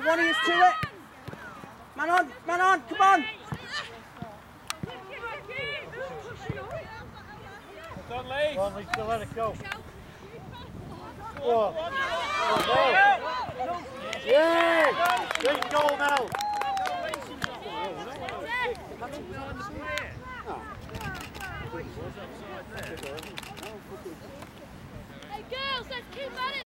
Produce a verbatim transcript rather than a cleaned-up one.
one of you to it. Man on, man on, come on. Come on, Lee. Come on, Lee, still let it go. Go on. Yeah! Great goal now. Hey girls, let's keep at it!